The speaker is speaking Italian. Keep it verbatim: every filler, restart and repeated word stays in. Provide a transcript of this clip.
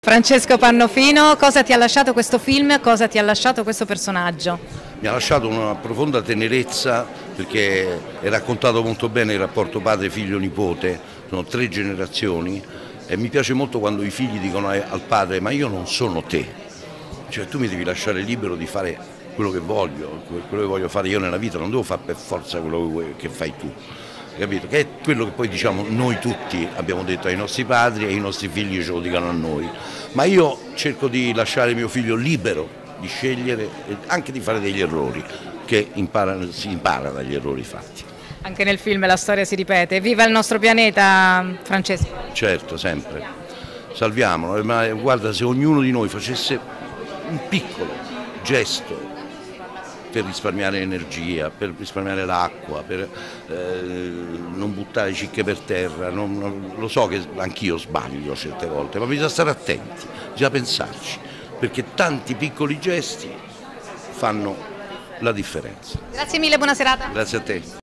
Francesco Pannofino, cosa ti ha lasciato questo film, cosa ti ha lasciato questo personaggio? Mi ha lasciato una profonda tenerezza perché è raccontato molto bene il rapporto padre-figlio-nipote, sono tre generazioni e mi piace molto quando i figli dicono al padre ma io non sono te, cioè tu mi devi lasciare libero di fare quello che voglio, quello che voglio fare io nella vita, non devo fare per forza quello che fai tu. Capito? Che è quello che poi diciamo noi tutti abbiamo detto ai nostri padri e i nostri figli ce lo dicano a noi, ma io cerco di lasciare mio figlio libero di scegliere e anche di fare degli errori, che impara, si impara dagli errori fatti. Anche nel film la storia si ripete, viva il nostro pianeta, Francesco! Certo, sempre, salviamolo, ma guarda, se ognuno di noi facesse un piccolo gesto per risparmiare energia, per risparmiare l'acqua, per eh, non buttare cicche per terra, non, non, lo so che anch'io sbaglio certe volte, ma bisogna stare attenti, bisogna pensarci, perché tanti piccoli gesti fanno la differenza. Grazie mille, buona serata. Grazie a te.